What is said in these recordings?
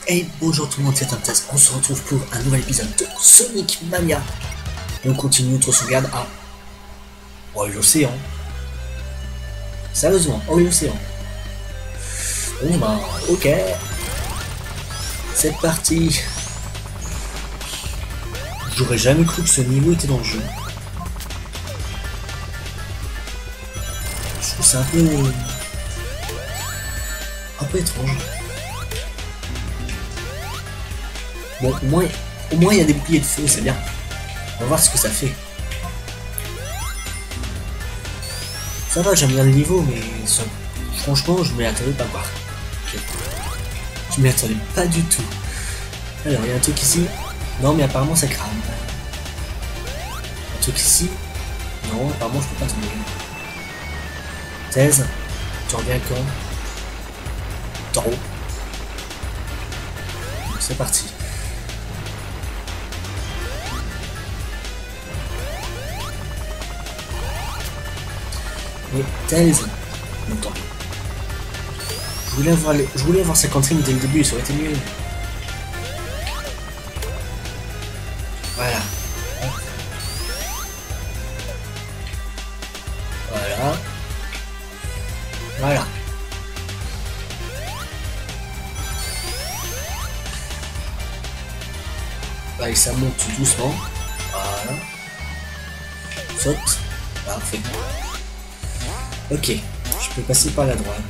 Hey, bonjour tout le monde, c'est Tomtas. On se retrouve pour un nouvel épisode de Sonic Mania. On continue notre sauvegarde à l'océan. Sérieusement, l'océan. Bon bah, ok. C'est parti. J'aurais jamais cru que ce niveau était dans le jeu. Je trouve c'est un peu étrange. Bon, au moins il y a des boucliers de feu, c'est bien. On va voir ce que ça fait. Ça va, j'aime bien le niveau, mais ça, franchement, je m'y attendais pas quoi. Okay. Je m'y attendais pas du tout. Alors, il y a un truc ici. Non, mais apparemment ça crame. Un truc ici. Non, apparemment je peux pas tomber. Thèse. Tu reviens quand? Trop. C'est parti. Mais Tails, longtemps. Je voulais avoir sa cantrine dès le début, ça aurait été mieux. Voilà. Voilà. Voilà. Allez, ça monte tout doucement. Voilà. Saute. Parfait. Ok, je peux passer par la droite.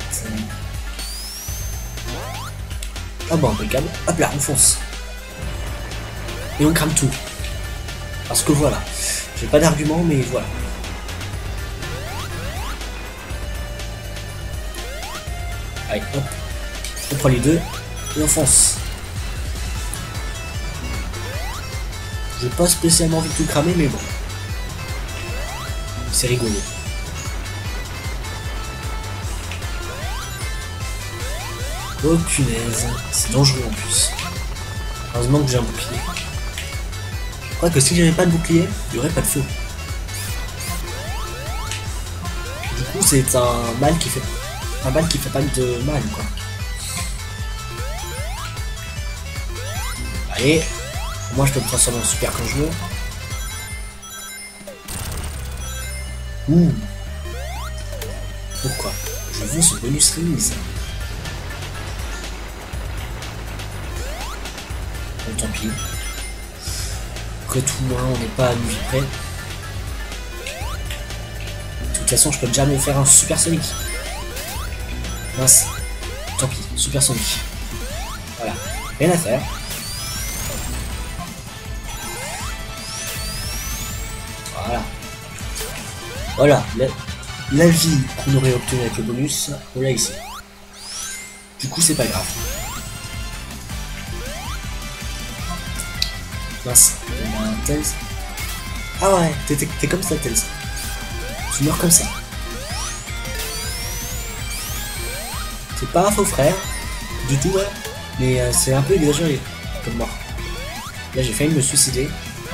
Ah bon, impeccable. Hop là, on fonce. Et on crame tout. Parce que voilà. J'ai pas d'argument, mais voilà. Allez, hop. On prend les deux. Et on fonce. J'ai pas spécialement envie de tout cramer, mais bon. C'est rigolo. Oh punaise, c'est dangereux en plus. Heureusement que j'ai un bouclier. Je crois que si j'avais pas de bouclier, il n'y aurait pas de feu. Du coup, c'est un mal qui fait pas de mal quoi. Allez, moi je peux me transformer en super quand je veux. Ouh. Pourquoi? Je veux ce bonus release. Bon, tant pis. Après tout, moi, on n'est pas à une vie près. De toute façon, je peux déjà me faire un super Sonic. Mince. Tant pis, super Sonic. Voilà. Rien à faire. Voilà. Voilà. La vie qu'on aurait obtenue avec le bonus, on l'a ici. Du coup, c'est pas grave. Mince, Tails. Ah ouais, t'es comme ça, Tails. Tu meurs comme ça. C'est pas un faux frère, du tout, ouais. Mais c'est un peu exagéré comme mort. Là, j'ai failli me suicider.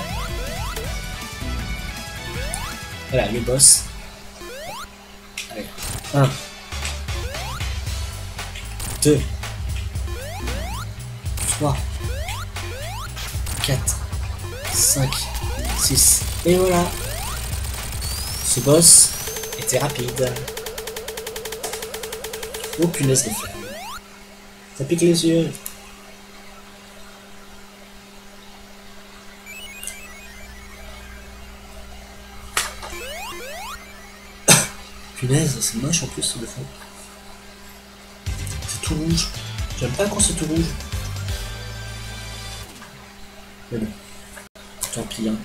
Voilà, les boss. Allez, 1, 2, 3, 4, 5, 6, et voilà. Ce boss était rapide. Oh punaise de flamme. Ça pique les yeux. Punaise, c'est moche en plus le fond. C'est tout rouge. J'aime pas quand c'est tout rouge. Mais bon. Tant pis hein.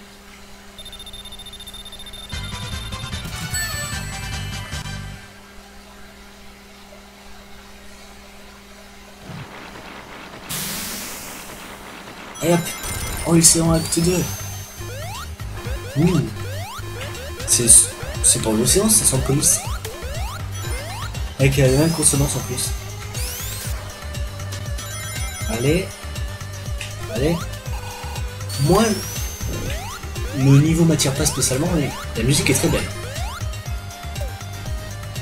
Et hop. Oh l'océan acte 2. Ouh. C'est dans l'océan, ça sent le comics. Avec la même consonance en plus. Allez. Allez. Moi, le niveau m'attire pas spécialement, mais la musique est très belle.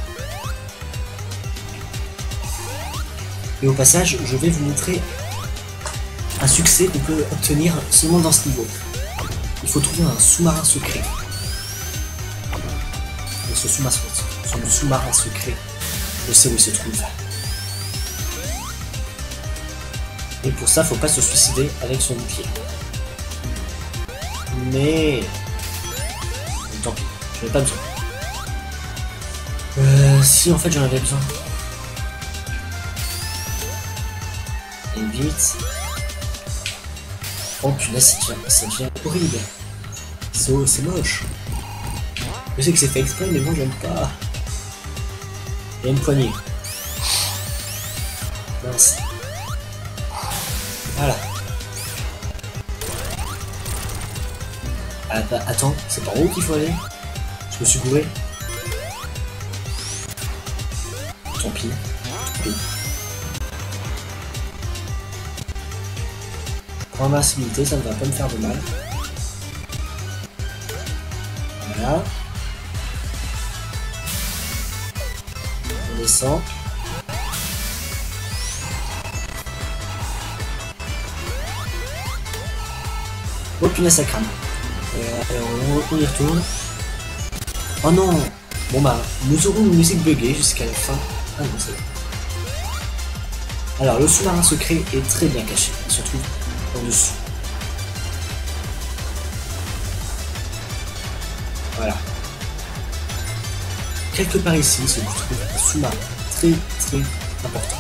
Et au passage, je vais vous montrer un succès qu'on peut obtenir seulement dans ce niveau. Il faut trouver un sous-marin secret. Et ce sous-marin secret, je sais où il se trouve. Et pour ça, faut pas se suicider avec son bouclier. Mais... tant pis, j'en ai pas besoin. Si en fait j'en avais besoin. Et vite. Oh punaise, ça devient horrible. C'est moche. Je sais que c'est fait exprès, mais moi j'aime pas. Il y a une poignée. Mince. Voilà. Ah, bah, attends, c'est par où qu'il faut aller? Je me suis gouré. Tant pis. Tant pis. Pour invincibilité, ça ne va pas me faire de mal. Voilà. On descend. Oh punaise, ça crame. Alors on y retourne. Oh non. Bon bah, nous aurons une musique buggée jusqu'à la fin. Ah non, c'est bon. Alors, le sous-marin secret est très bien caché. Il se trouve en dessous. Voilà. Quelque part ici se trouve un sous-marin très important.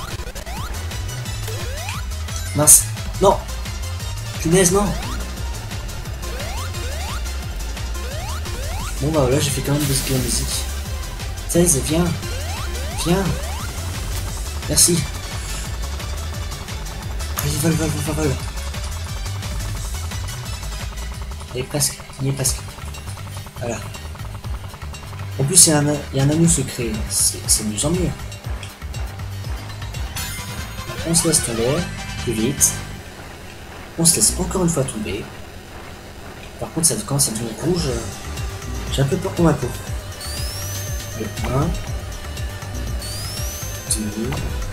Mince. Non. Punaise, non. Bon bah voilà, j'ai fait quand même de la musique. 16, viens. Viens. Merci. Vas-y, vole. Il est presque, il y est presque. Voilà. En plus, il y a un anneau secret. C'est mieux en mieux. On se laisse tomber. Plus vite. On se laisse encore une fois tomber. Par contre, ça commence à devenir rouge. J'ai un peu peur pour ma peau. Le 1, 2,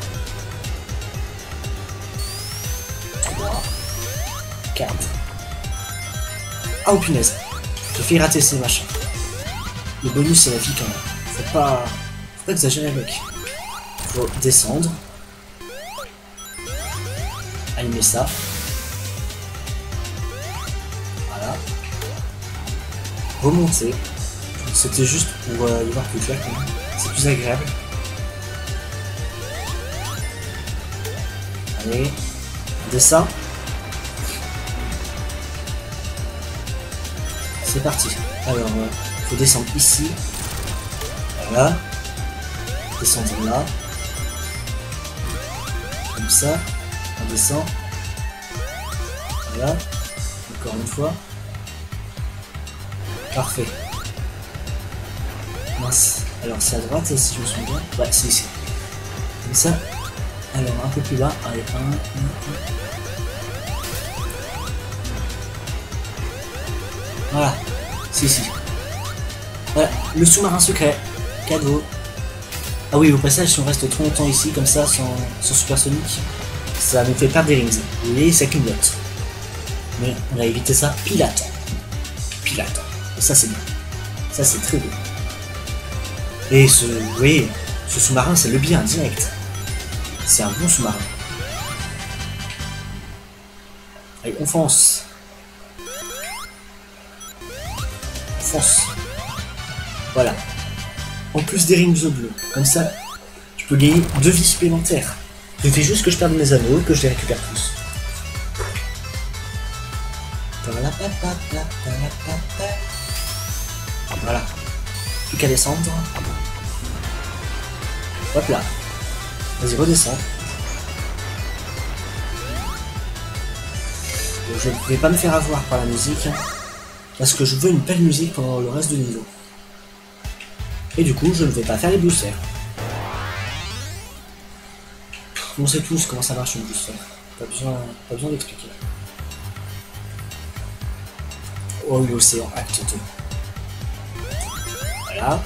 3, 4. Ah oh punaise, j'ai fait rater ces machins. Le bonus c'est la vie quand même. Faut pas exagérer avec. Faut descendre. Allumer ça. Voilà. Remonter. C'était juste pour y voir plus clair quand même. C'est plus agréable. Allez, on descend. C'est parti. Alors, faut descendre ici. Voilà. Descendre là. Comme ça. On descend. Voilà. Encore une fois. Parfait. Mince. Alors c'est à droite si je me souviens bien. Ouais, c'est ici. Comme ça. Alors un peu plus bas. Allez, 1, 1, 1. Voilà. C'est ici. Voilà. Le sous-marin secret. Cadeau. Ah oui, au passage, si on reste trop longtemps ici, comme ça, sans supersonique, ça nous fait perdre des rings. Vous voyez, ça clignote. Mais on va éviter ça pile à temps. Pile à temps. Et ça, c'est bien. Ça, c'est très beau. Et vous voyez, ce sous-marin, c'est le bien direct. C'est un bon sous-marin. Allez, on fonce. On fonce. Voilà. En plus des rings bleus. Comme ça, je peux gagner 2 vies supplémentaires. Il suffit juste que je perde mes anneaux et que je les récupère tous. Voilà. Plus qu'à descendre. Hop là. Vas-y, redescends. Donc, je ne vais pas me faire avoir par la musique. Parce que je veux une belle musique pendant le reste du niveau. Et du coup, je ne vais pas faire les boosters. On sait tous comment ça marche une booster. Pas besoin d'expliquer. Oh, l'océan, acte 2. Voilà.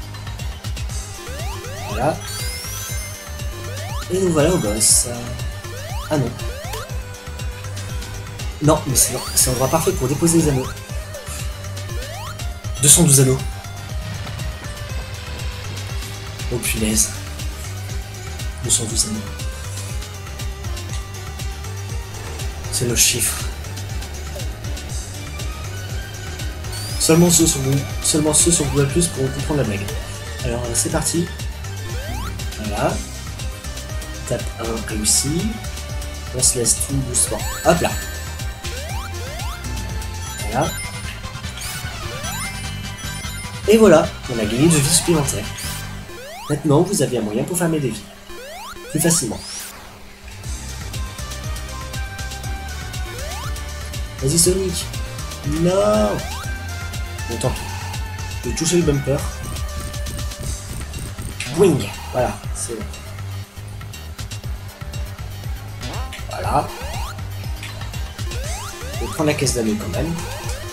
Voilà. Et nous voilà au boss. Ah non. Non, mais c'est l'endroit parfait pour déposer les anneaux. 212 anneaux. Oh punaise. 212 anneaux. C'est le chiffre. Seulement ceux sur Google Plus pourront comprendre la blague. Alors c'est parti. Voilà. Tape 1 réussi. On se laisse tout doucement. Hop là. Voilà. Et voilà, on a gagné 2 vies supplémentaires. Maintenant, vous avez un moyen pour farmer des vies. Plus facilement. Vas-y Sonic. Non. Bon, tant pis. Je vais toucher le bumper. Wing. Voilà, c'est bon. Voilà. Je vais prendre la caisse d'anneaux quand même.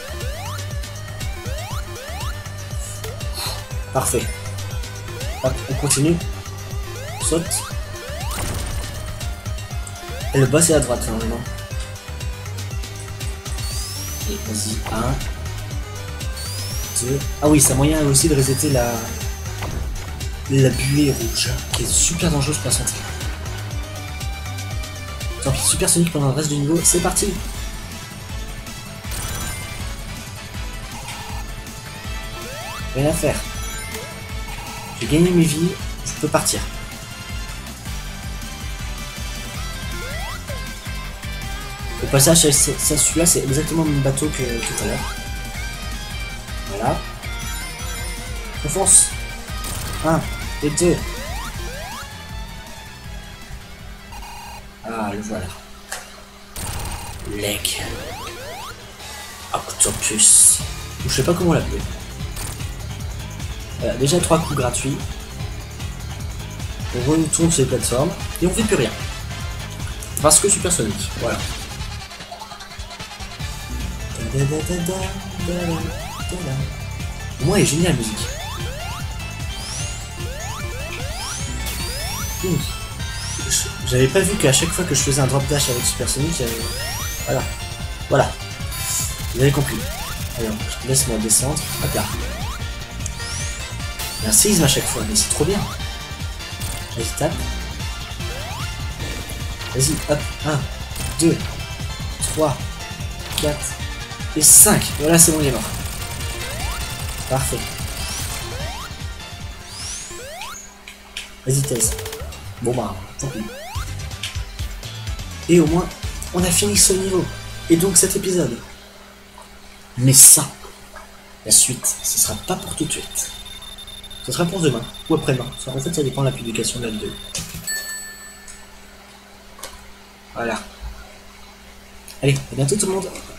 Parfait. Hop, on continue. Saute. Et le boss est à droite maintenant. Et vas-y, 1, 2. Ah oui, c'est un moyen aussi de resetter la buée rouge, qui est super dangereuse pour la santé. Tant pis, Super Sonic pendant le reste du niveau, c'est parti. Rien à faire. J'ai gagné mes vies, je peux partir. Au passage, celui-là, c'est exactement le même bateau que tout à l'heure. Voilà. On fonce. 1 et 2. Ah, le voilà. Leg. Octopus. Je sais pas comment l'appeler. Déjà 3 coups gratuits. On retourne sur les plateformes et on fait plus rien. Parce que Super Sonic, voilà. Au moins elle est géniale la musique. J'avais pas vu qu'à chaque fois que je faisais un drop dash avec Super Sonic, voilà. Voilà. Vous avez compris. Alors, laisse-moi descendre. Hop là. Il y a un séisme à chaque fois, mais c'est trop bien. Vas-y, tape. Vas-y, hop. 1, 2, 3, 4 et 5. Voilà, c'est bon, il est mort. Parfait. Vas-y, Thèse. Bon bah, tant pis. Et au moins, on a fini ce niveau. Et donc cet épisode. Mais ça, la suite, ce sera pas pour tout de suite. Ce sera pour demain, ou après-demain. En fait, ça dépend de la publication de la vidéo. Voilà. Allez, à bientôt tout le monde.